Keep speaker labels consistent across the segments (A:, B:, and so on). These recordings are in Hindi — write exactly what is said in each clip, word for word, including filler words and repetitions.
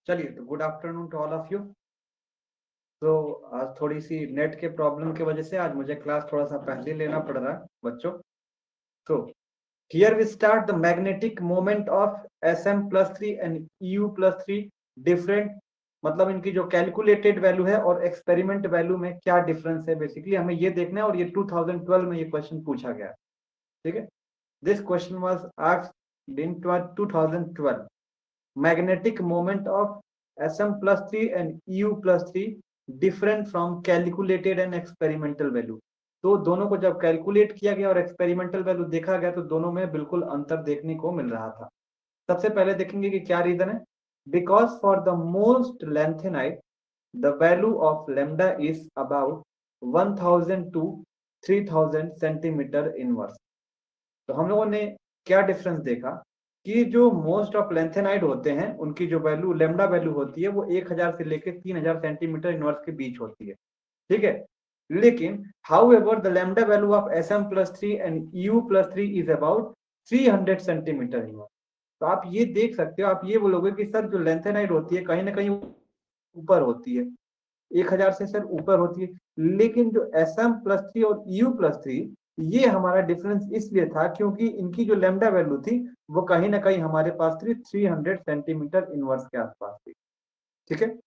A: चलिए, तो good afternoon to all of you. तो आज थोड़ी सी नेट के प्रॉब्लम की वजह से आज मुझे क्लास थोड़ा सा पहले लेना पड़ रहा है बच्चों। तो here we start the magnetic moment of S M plus three and U plus three different, मतलब इनकी जो कैलकुलेटेड वैल्यू है और एक्सपेरिमेंट वैल्यू में क्या डिफरेंस है, बेसिकली हमें ये देखना है। और ये टू थाउजेंड ट्वेल्व में ये क्वेश्चन पूछा गया, ठीक है। This question was asked in two thousand twelve. magnetic moment of S M plus three and U plus three different from calculated and experimental value। तो दोनों को जब कैलकुलेट किया गया और एक्सपेरिमेंटल वैल्यू देखा गया तो दोनों में बिल्कुल अंतर देखने को मिल रहा था। सबसे पहले देखेंगे कि क्या रीजन है। Because for the most lanthanide the value of lambda is about one thousand to three thousand centimeter inverse. तो हम लोगों ने क्या डिफरेंस देखा कि जो मोस्ट ऑफ लेंथेनाइड होते हैं उनकी जो वैल्यू लेमडा वैल्यू होती है वो एक हजार से लेकर तीन हजार सेंटीमीटर इनवर्स के बीच होती है, ठीक है। लेकिन however the lambda value of S M plus three and U plus three is about three hundred centimetre inverse. तो आप ये देख सकते हो, आप ये बोलोगे कि सर जो लेंथेनाइड होती है कहीं ना कहीं ऊपर होती है, एक हजार से सर ऊपर होती है। लेकिन जो एस एम प्लस थ्री और यू प्लस थ्री, ये हमारा डिफरेंस इसलिए था क्योंकि इनकी जो लेमडा वैल्यू थी वो कहीं ना कहीं हमारे पास थी थ्री हंड्रेड सेंटीमीटर इनवर्स के आसपास थी, ठीक है,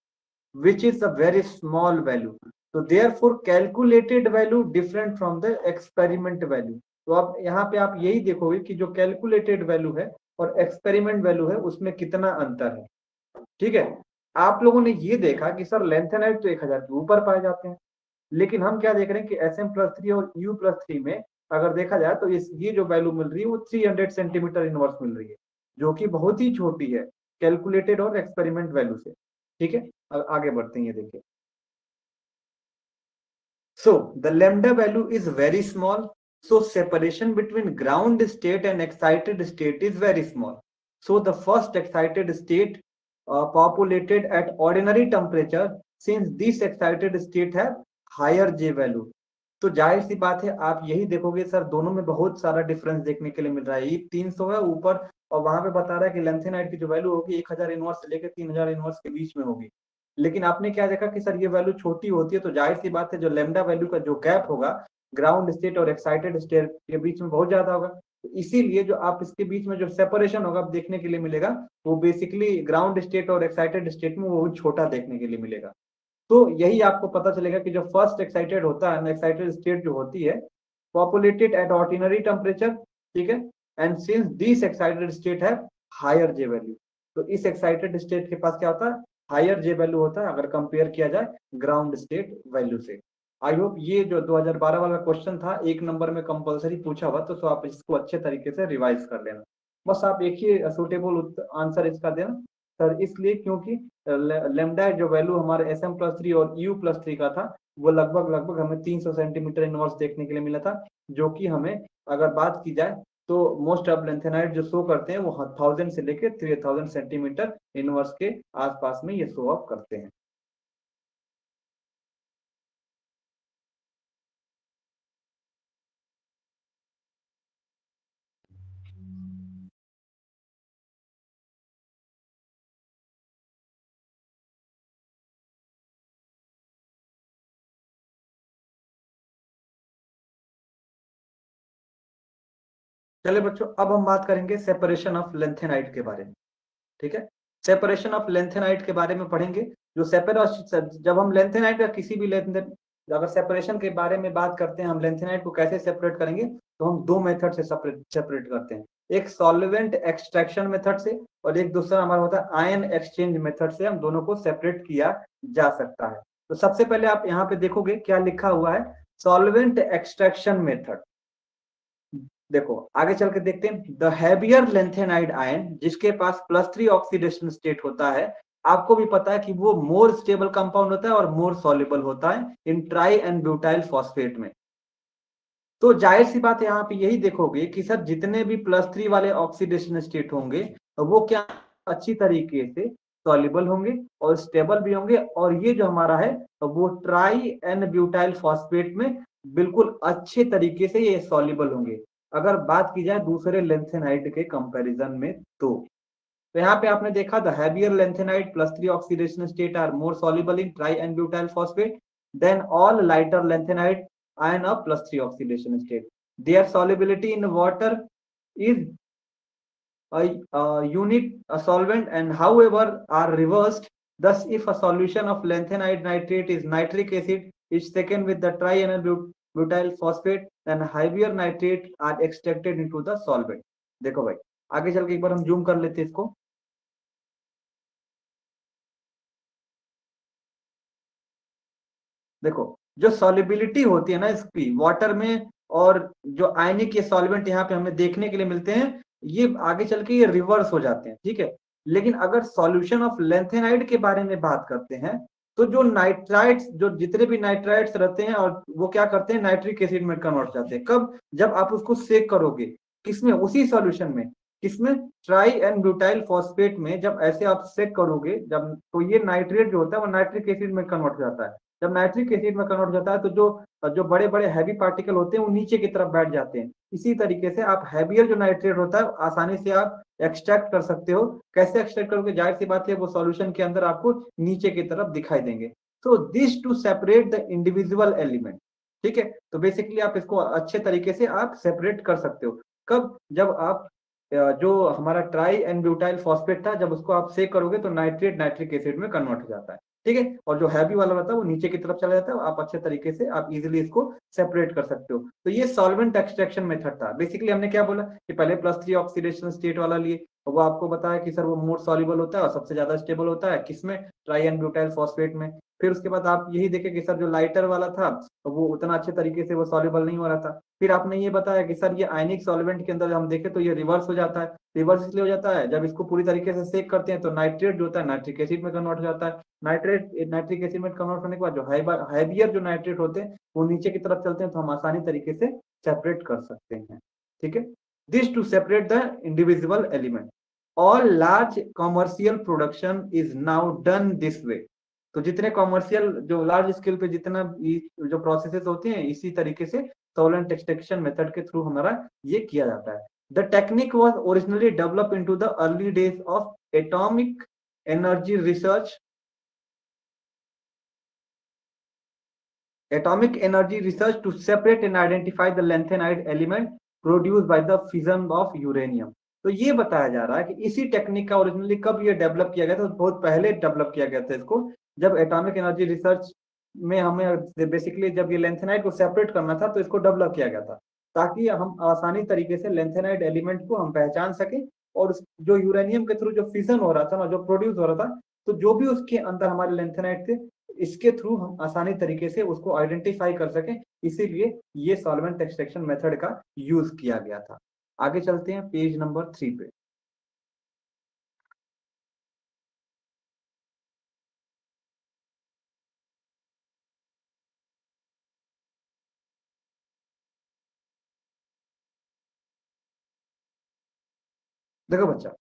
A: which is a very small value. तो therefore calculated value different from the experiment value. तो अब यहाँ पे आप यही देखोगे कि जो कैलकुलेटेड वैल्यू है और एक्सपेरिमेंट वैल्यू है उसमें कितना अंतर है, ठीक है। आप लोगों ने ये देखा कि सर लेंथेनाइड तो एक हजार के ऊपर पाए जाते हैं, लेकिन हम क्या देख रहे हैं कि एस एम प्लस थ्री और यू प्लस थ्री में अगर देखा जाए तो इस ये जो वैल्यू मिल रही है वो थ्री हंड्रेड सेंटीमीटर इनवर्स मिल रही है, जो कि बहुत ही छोटी है कैलकुलेटेड और एक्सपेरिमेंट वैल्यू से, ठीक है। आगे बढ़ते हैं, ये देखिए। So the lambda value is very small, so separation between ground state and excited state is very small. So the first excited state uh, populated at ordinary temperature, since this excited state have higher J value। तो जाहिर सी बात है आप यही देखोगे सर दोनों में बहुत सारा डिफरेंस देखने के लिए मिल रहा है। ये तीन सौ है ऊपर और वहां पे बता रहा है कि लेंथेनाइट की जो वैल्यू होगी एक हजार इनवर्स से लेकर तीन हजार इनवर्स के बीच में होगी। लेकिन आपने क्या देखा कि सर ये वैल्यू छोटी होती है, तो जाहिर सी बात है जो लेमडा वैल्यू का जो गैप होगा ग्राउंड स्टेट और एक्साइटेड स्टेट के बीच में बहुत ज्यादा होगा। तो इसीलिए जो आप इसके बीच में जो सेपरेशन होगा देखने के लिए मिलेगा वो बेसिकली ग्राउंड स्टेट और एक्साइटेड स्टेट में वो छोटा देखने के लिए मिलेगा। तो यही आपको पता चलेगा कि जो फर्स्ट एक्साइटेड होता है, एक्साइटेड स्टेट जो होती है पॉपुलेटेड एट ऑर्डिनरी टेम्परेचर, ठीक है, and since this excited state है हायर जे वैल्यू। तो इस एक्साइटेड स्टेट के पास क्या होता है, हायर जे वैल्यू होता है अगर कंपेयर किया जाए ग्राउंड स्टेट वैल्यू से। आई होप ये जो दो हजार बारह वाला क्वेश्चन था एक नंबर में कंपलसरी पूछा हुआ, तो, तो आप इसको अच्छे तरीके से रिवाइज कर लेना। बस आप एक ही सुटेबल आंसर इसका देना सर, इसलिए क्योंकि लेमडा जो वैल्यू हमारे एस एम प्लस थ्री और यू प्लस थ्री का था वो लगभग लगभग हमें तीन सौ सेंटीमीटर इनवर्स देखने के लिए मिला था, जो कि हमें अगर बात की जाए तो मोस्ट ऑफ लेंथेनाइट जो शो करते हैं वो थाउजेंड से लेकर थ्री थाउजेंड सेंटीमीटर इनवर्स के आसपास में ये शो ऑफ करते हैं। चले बच्चों, अब हम बात करेंगे सेपरेशन ऑफ लेंथेनाइट के बारे में, ठीक है। सेपरेशन ऑफ लेंथेनाइट के बारे में पढ़ेंगे। जो सेपरेशन, जब हम लेंथेनाइट का किसी भी लेंथ, अगर सेपरेशन के बारे में बात करते हैं हम लेंथेनाइट को कैसे सेपरेट करेंगे, तो हम दो मेथड से सेपरेट सेपरेट करते हैं। एक सॉल्वेंट एक्सट्रैक्शन मेथड से और एक दूसरा हमारा होता है आयन एक्सचेंज मेथड से, हम दोनों को सेपरेट किया जा सकता है। तो सबसे पहले आप यहाँ पे देखोगे क्या लिखा हुआ है, सॉल्वेंट एक्सट्रैक्शन मेथड। देखो आगे चल के देखते हैं। द हैवियर लेंथेनाइड आयन जिसके पास प्लस थ्री ऑक्सीडेशन स्टेट होता है, आपको भी पता है कि वो मोर स्टेबल कंपाउंड होता है और मोर सॉल्युबल होता है in tri and butyl phosphate में। तो जाहिर सी बात है यहाँ पे यही देखोगे कि सर जितने भी प्लस थ्री वाले ऑक्सीडेशन स्टेट होंगे वो क्या अच्छी तरीके से सॉल्युबल होंगे और स्टेबल भी होंगे, और ये जो हमारा है वो ट्राई एंड ब्यूटाइल फॉस्फेट में बिल्कुल अच्छे तरीके से ये सॉल्युबल होंगे अगर बात की जाए दूसरे लेंथेनाइड के कंपैरिजन में। तो तो यहाँ पे आपने देखा the heavier lanthanide plus three oxidation state are more soluble in tri and butyl phosphate than all lighter lanthanide ion of plus three oxidation state. Their solubility in water is a, a unit a solvent and however are reversed. Thus, if a solution of lanthanide nitrate is nitric acid is taken with the tri-butyl phosphate, then heavier nitrate are extracted into the solvent. देखो भाई, आगे चल के एक बार हम जूम कर लेते हैं इसको। देखो, जो सॉलिबिलिटी होती है ना इसकी वाटर में, और जो आयनिक ये सॉल्वेंट यहाँ पे हमें देखने के लिए मिलते हैं, ये आगे चल के ये रिवर्स हो जाते हैं, ठीक है। लेकिन अगर सॉल्यूशन ऑफ लेंथेनाइड के बारे में बात करते हैं, तो जो नाइट्राइट्स, जो जितने भी नाइट्राइट्स रहते हैं, और वो क्या करते हैं, नाइट्रिक एसिड में कन्वर्ट हो जाते हैं। कब? जब आप उसको सेक करोगे, किसमें? उसी सॉल्यूशन में। किसमें? ट्राई एंड ब्यूटाइल फॉस्फेट में जब ऐसे आप सेक करोगे, जब तो ये नाइट्रेट जो होता है वो नाइट्रिक एसिड में कन्वर्ट हो जाता है। जब नाइट्रिक एसिड में कन्वर्ट हो जाता है तो जो जो बड़े बड़े हैवी पार्टिकल होते हैं वो नीचे की तरफ बैठ जाते हैं। इसी तरीके से आप हैवियर जो नाइट्रेट होता है आसानी से आप एक्सट्रैक्ट कर सकते हो। कैसे एक्सट्रैक्ट करोगे? जाहिर सी बात है, वो सॉल्यूशन के अंदर आपको नीचे की तरफ दिखाई देंगे। So this to separate the individual element, ठीक है। तो बेसिकली आप इसको अच्छे तरीके से आप सेपरेट कर सकते हो। कब? जब आप जो हमारा ट्राई एंड ब्यूटाइल फॉस्फेट था, जब उसको आप सेक करोगे तो नाइट्रेट नाइट्रिक एसिड में कन्वर्ट हो जाता है, ठीक है। और जो हैवी वाला रहता है वो नीचे की तरफ चला जाता है। आप अच्छे तरीके से आप इजीली इसको सेपरेट कर सकते हो। तो ये सॉल्वेंट एक्सट्रैक्शन मेथड था। बेसिकली हमने क्या बोला कि पहले प्लस थ्री ऑक्सीडेशन स्टेट वाला लिए, वो आपको बताया कि सर वो मोर सॉल्युबल होता है और सबसे ज्यादा स्टेबल होता है किसमें? ट्राई एंड ब्यूटाइल फॉस्फेट में। फिर उसके बाद आप यही देखे कि सर जो लाइटर वाला था तो वो उतना अच्छे तरीके से वो सॉल्युबल नहीं हो रहा था। फिर आपने ये बताया कि सर ये आयनिक सॉल्वेंट के अंदर हम देखें तो ये रिवर्स हो जाता है। रिवर्स इसलिए हो जाता है, जब इसको पूरी तरीके से सेक करते हैं तो नाइट्रेट जो होता है नाइट्रिक एसिड में कन्वर्ट हो जाता है। नाइट्रेट नाइट्रिक एसिड में कन्वर्ट होने के बाद जो हैवियर जो नाइट्रेट होते हैं वो नीचे की तरफ चलते हैं, तो हम आसानी तरीके से सेपरेट कर सकते हैं, ठीक है। This to separate the individual element. All large commercial production is now done this way. तो जितने कॉमर्शियल जो लार्ज स्केल पे जितना जो प्रोसेसेस होते हैं, इसी तरीके से सॉल्वेंट एक्सट्रैक्शन मेथड के थ्रू हमारा ये किया जाता है। The technique was originally develop into the early days of atomic energy research atomic energy research to separate and identify the lanthanide element produced by the fission of uranium। तो ये बताया जा रहा है कि इसी टेक्निक का ओरिजिनली कब ये डेवलप किया गया था? तो बहुत पहले डेवलप किया गया था इसको, जब एटॉमिक एनर्जी रिसर्च में हमें बेसिकली जब ये लेंथेनाइड को सेपरेट करना था तो इसको डेवलप किया गया था, ताकि हम आसानी तरीके से लेंथेनाइड एलिमेंट को हम पहचान सकें। और जो यूरेनियम के थ्रू जो फिशन हो रहा था ना, जो प्रोड्यूस हो रहा था, तो जो भी उसके अंदर हमारे लेंथेनाइड थे, इसके थ्रू हम आसानी तरीके से उसको आइडेंटिफाई कर सकें। इसीलिए ये सॉल्वेंट एक्सट्रैक्शन मेथड का यूज किया गया था। आगे चलते हैं पेज नंबर थ्री पे। देखो बच्चा,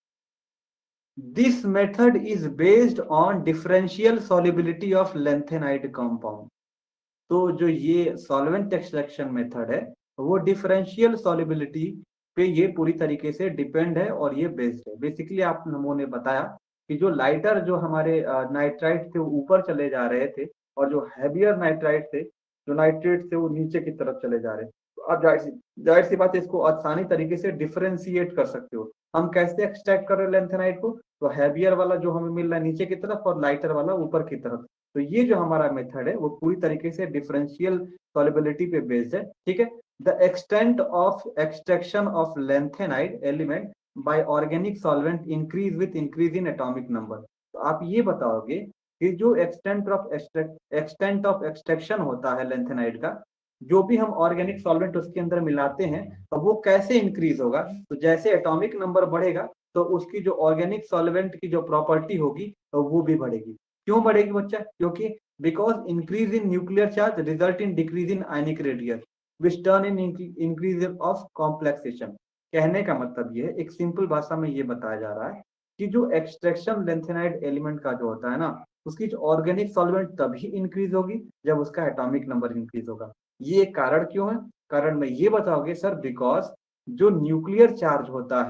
A: this method is based on differential solubility of lanthanide compound. तो जो ये सॉल्वेंट एक्सट्रैक्शन मेथड है वो डिफरेंशियल सॉल्युबिलिटी पे ये पूरी तरीके से डिपेंड है और ये बेस्ड है। बेसिकली आप लोगों ने बताया कि जो लाइटर जो हमारे नाइट्राइट थे वो ऊपर चले जा रहे थे, और जो हैवियर नाइट्राइट थे, जो नाइट्रेट थे, वो नीचे की तरफ चले जा रहे हैं। तो आप जाहिर सी जाहिर सी बात है, इसको आसानी तरीके से डिफरेंशिएट कर सकते हो। हम कैसे एक्सट्रैक्ट कर रहे हैं लेंथेनाइट को? तो हैवियर वाला जो हमें मिल रहा है नीचे की तरफ और लाइटर वाला ऊपर की तरफ। तो ये जो हमारा मेथड है वो पूरी तरीके से डिफरेंशियल सॉल्युबिलिटी पे बेस्ड है, ठीक है। The extent of extraction of lanthanide element by organic solvent increase with increase in atomic number. तो आप ये बताओगे कि जो extent of extent of extraction होता है लेंथेनाइड का, जो भी हम ऑर्गेनिक सॉल्वेंट उसके अंदर मिलाते हैं, तो वो कैसे इंक्रीज होगा? तो जैसे एटॉमिक नंबर बढ़ेगा तो उसकी जो ऑर्गेनिक सॉल्वेंट की जो प्रॉपर्टी होगी तो वो भी बढ़ेगी। क्यों बढ़ेगी बच्चा? क्योंकि because increase in nuclear charge result in decrease in ionic radius which turn in increase of complexation. कहने का मतलब ये है, एक सिंपल भाषा में ये बताया जा रहा है कि जो एक्सट्रैक्शन लेंथेनाइड एलिमेंट का जो होता है ना, उसकी जो ऑर्गेनिक सॉल्वेंट तभी इंक्रीज होगी जब उसका एटॉमिक नंबर इंक्रीज होगा। ये कारण क्यों है? कारण में ये बताओगे सर, बिकॉज जो न्यूक्लियर चार्ज होता है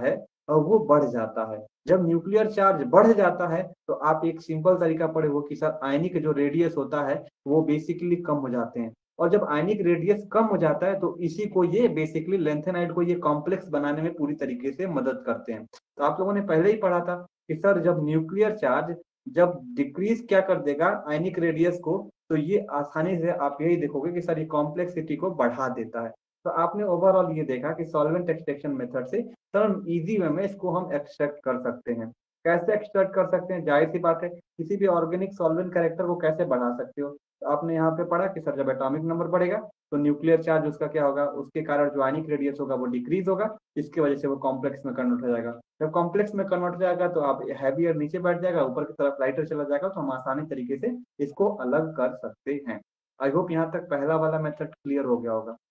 A: वो बढ़ जाता है। जब न्यूक्लियर चार्ज बढ़ जाता है तो आप एक सिंपल तरीका पढ़े हो कि सर आयनिक जो रेडियस होता है वो बेसिकली कम हो जाते हैं, और जब आयनिक रेडियस कम हो जाता है तो इसी को ये बेसिकली लेंथेनाइड को ये कॉम्प्लेक्स बनाने में पूरी तरीके से मदद करते हैं। तो आप लोगों ने पहले ही पढ़ा था कि सर जब न्यूक्लियर चार्ज जब डिक्रीज क्या कर देगा आयनिक रेडियस को, तो ये आसानी से आप यही देखोगे कि सर ये कॉम्प्लेक्सिटी को बढ़ा देता है। तो आपने ओवरऑल ये देखा कि सॉल्वेंट एक्सट्रैक्शन मेथड से सर हम इजी वे में इसको हम एक्सट्रैक्ट कर सकते हैं। कैसे एक्सट्रैक्ट कर सकते हैं? जाहिर सी बात है, किसी भी ऑर्गेनिक सॉल्वेंट कैरेक्टर को कैसे बढ़ा सकते हो? तो आपने यहाँ पे पढ़ा कि सर जब एटॉमिक नंबर बढ़ेगा तो न्यूक्लियर चार्ज उसका क्या होगा, उसके कारण जो आयनिक रेडियस होगा वो डिक्रीज होगा, इसकी वजह से वो कॉम्प्लेक्स में कन्वर्ट हो जाएगा। जब कॉम्प्लेक्स में कन्वर्ट हो जाएगा तो आप हैवियर नीचे बैठ जाएगा, ऊपर की तरफ लाइटर चला जाएगा, तो हम आसानी तरीके से इसको अलग कर सकते हैं। आई होप यहाँ तक पहला वाला मेथड क्लियर हो गया होगा।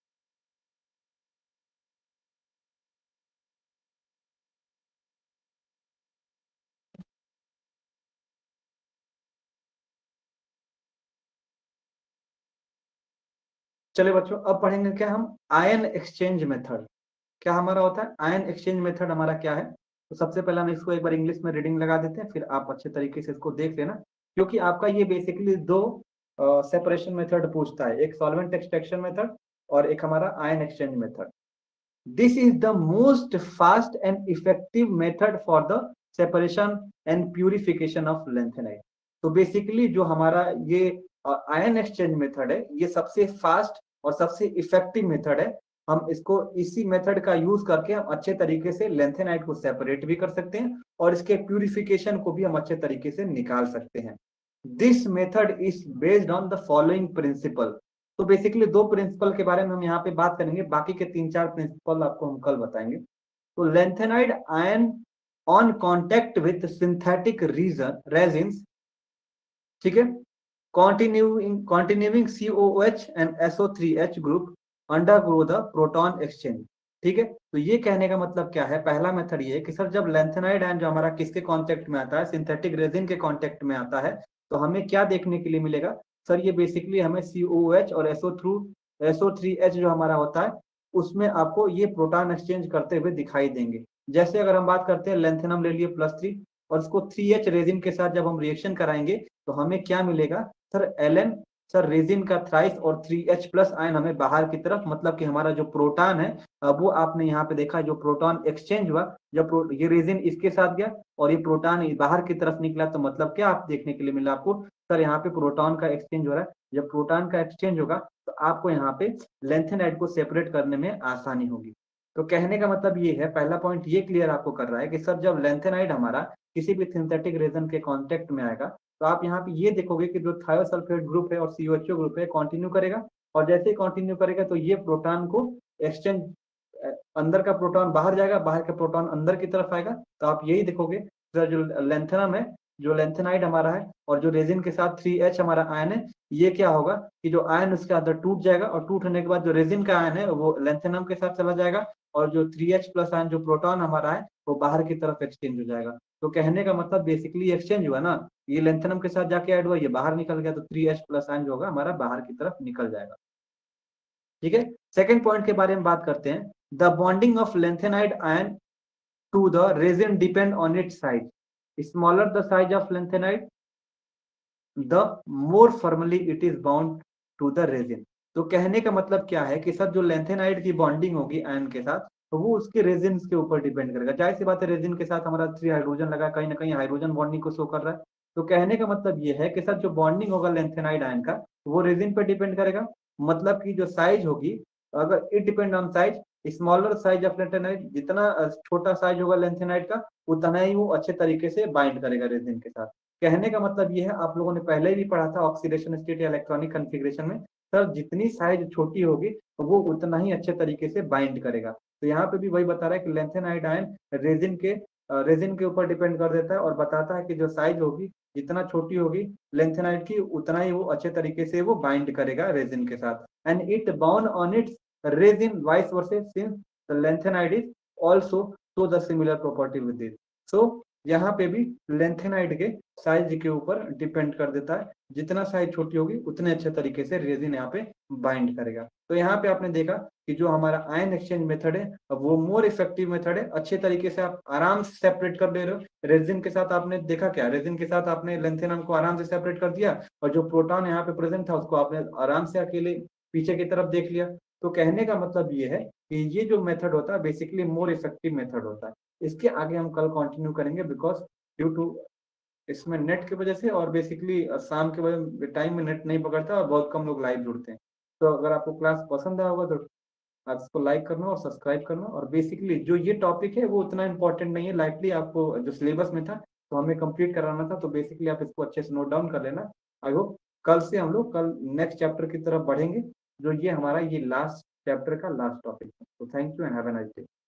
A: चलिए बच्चों, अब पढ़ेंगे क्या हम आयन एक्सचेंज मेथड। क्या हमारा होता है आयन एक्सचेंज मेथड? हमारा क्या है? तो सबसे पहले हम इसको एक बार इंग्लिश में रीडिंग लगा देते हैं, फिर आप अच्छे तरीके से इसको देख लेना, क्योंकि आपका ये बेसिकली दो सेपरेशन मेथड पूछता है, एक सॉल्वेंट एक्सट्रैक्शन मेथड और एक हमारा ion exchange method. This is the most fast and effective method for the separation and purification of lanthanide. तो बेसिकली जो हमारा ये आयन एक्सचेंज मेथड है, ये सबसे फास्ट और सबसे इफेक्टिव मेथड है। हम इसको इसी मेथड का यूज करके हम अच्छे तरीके से लेंथेनाइड को सेपरेट भी कर सकते हैं और इसके प्यूरिफिकेशन को भी हम अच्छे तरीके से निकाल सकते हैं। This method is based on the following principle. तो बेसिकली दो प्रिंसिपल के बारे में हम यहाँ पे बात करेंगे, बाकी के तीन चार प्रिंसिपल आपको हम कल बताएंगे। तो lanthanide ion on contact with synthetic resin resins, ठीक है, continuing continuing C O H and S O three H group undergo the proton exchange। ठीक है, तो ये कहने का मतलब क्या है? पहला मेथड ये है कि सर जब लेंथेनाइड आयन जो हमारा किसके कांटेक्ट में आता है, सिंथेटिक रेजिन के कांटेक्ट में आता है, तो हमें क्या देखने के लिए मिलेगा? सर ये बेसिकली हमें C O H और S O three S O three H जो हमारा होता है उसमें आपको ये प्रोटॉन एक्सचेंज करते हुए दिखाई देंगे। जैसे अगर हम बात करते हैं लेंथेनम ले लिए प्लस थ्री और इसको थ्री एच रेजिन के साथ जब हम रिएक्शन कराएंगे तो हमें क्या मिलेगा? सर एल सर रेजिन का थ्राइस और थ्री एच प्लस आयन हमें बाहर की तरफ, मतलब कि हमारा जो प्रोटॉन है वो आपने यहाँ पे देखा, जो प्रोटॉन एक्सचेंज हुआ, जब ये रेजिन इसके साथ गया और ये प्रोटॉन बाहर की तरफ निकला, तो मतलब क्या आप देखने के लिए मिला आपको? सर यहाँ पे प्रोटॉन का एक्सचेंज हो रहा है। जब प्रोटॉन का एक्सचेंज होगा तो आपको यहाँ पे लेंथेनाइड को सेपरेट करने में आसानी होगी। तो कहने का मतलब ये है, पहला पॉइंट ये क्लियर आपको कर रहा है कि सर जब लेंथेनाइड हमारा किसी भी सिंथेटिक रेजन के कांटेक्ट में आएगा तो आप यहाँ पे ये देखोगे कि जो थायोसल्फेट ग्रुप है और C O H O group है कंटिन्यू करेगा, और जैसे ही कंटिन्यू करेगा तो ये प्रोटॉन को एक्सचेंज, अंदर का प्रोटॉन बाहर जाएगा, बाहर का प्रोटॉन अंदर की तरफ आएगा। तो आप यही देखोगे जो लेंथेनम है, जो लेंथेनाइड हमारा है और जो रेजिन के साथ थ्री एच हमारा आयन है, ये क्या होगा कि जो आयन उसके अंदर टूट जाएगा और टूटने के बाद जो रेजिन का आयन है वो लेंथेनम के साथ चला जाएगा और जो थ्री एच प्लस आयन जो प्रोटॉन हमारा है वो बाहर की तरफ एक्सचेंज हो जाएगा। तो कहने का मतलब बेसिकली एक्सचेंज हुआ ना, ये लेंथेनम के साथ जाके ऐड हुआ, ये बाहर निकल गया, तो थ्री एच प्लस आयन जो होगा हमारा बाहर की तरफ निकल जाएगा। ठीक है, सेकेंड पॉइंट के बारे में बात करते हैं। The bonding of lanthanide ion to the resin depend on its size. Smaller the size of lanthanide the more firmly it is bound to the resin. तो कहने का मतलब क्या है कि सर जो लेंथेनाइड की बॉन्डिंग होगी आयन के साथ तो वो उसके रेजिन के ऊपर डिपेंड करेगा। जाहिर सी बात है, रेजिन के साथ हमारा थ्री हाइड्रोजन लगा, कहीं ना कहीं हाइड्रोजन बॉन्डिंग को शो कर रहा है। तो कहने का मतलब ये है कि सर जो बॉन्डिंग होगा लेंथेनाइड आयन का वो रेजिन पर डिपेंड करेगा। मतलब की जो साइज होगी, अगर it depend on size, smaller size of lanthanide, जितना छोटा साइज होगा लेंथेनाइड का उतना ही वो अच्छे तरीके से बाइंड करेगा रेजिन के साथ। कहने का मतलब ये है, आप लोगों ने पहले भी पढ़ा था ऑक्सीडेशन स्टेट या इलेक्ट्रॉनिक कॉन्फ़िगरेशन में, सर जितनी साइज छोटी होगी वो उतना ही अच्छे तरीके से बाइंड करेगा। तो यहाँ पे भी वही बता रहा है कि लेंथेनाइड आयन रेजिन के रेजिन के ऊपर डिपेंड कर देता है और बताता है कि जो साइज होगी जितना छोटी होगी लेंथेनाइड की उतना ही वो अच्छे तरीके से वो बाइंड करेगा रेजिन के साथ। And it bound on its resin vice versa since the lanthanide is also show the similar property with it. So यहाँ पे भी लेंथेनाइड के साइज के ऊपर डिपेंड कर देता है, जितना साइज छोटी होगी उतने अच्छे तरीके से रेजिन यहाँ पे बाइंड करेगा। तो यहाँ पे आपने देखा कि जो हमारा आयन एक्सचेंज मेथड है वो मोर इफेक्टिव मेथड है। अच्छे तरीके से आप आराम से सेपरेट कर ले रहे हो। रेजिन के साथ आपने देखा क्या, रेजिन के साथ आपने लेंथेनम को आराम से सेपरेट कर दिया और जो प्रोटॉन यहाँ पे प्रेजेंट था उसको आपने आराम से अकेले पीछे की तरफ देख लिया। तो कहने का मतलब ये है कि ये जो मेथड होता है बेसिकली मोर इफेक्टिव मेथड होता है। इसके आगे हम कल कंटिन्यू करेंगे बिकॉज ड्यू टू इसमें नेट की वजह से और बेसिकली शाम के वजह टाइम में नेट नहीं पकड़ता और बहुत कम लोग लाइव जुड़ते हैं। तो अगर आपको क्लास पसंद आया होगा तो आप इसको लाइक करना और सब्सक्राइब करना। और बेसिकली जो ये टॉपिक है वो उतना इंपॉर्टेंट नहीं है, लाइटली आपको जो सिलेबस में था तो हमें कंप्लीट कराना था, तो बेसिकली आप इसको अच्छे से नोट डाउन कर लेना। आई होप कल से हम लोग कल नेक्स्ट चैप्टर की तरफ बढ़ेंगे, जो ये हमारा ये लास्ट चैप्टर का लास्ट टॉपिक है। तो thank you and have a nice day.